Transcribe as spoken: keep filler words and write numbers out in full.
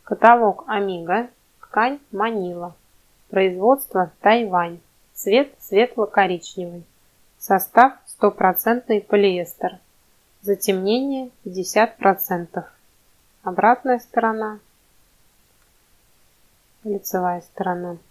Каталог Amiga. Ткань Манила. Производство Тайвань. Цвет светло-коричневый. Состав стопроцентный полиэстер. Затемнение пятьдесят процентов. Обратная сторона. Лицевая сторона.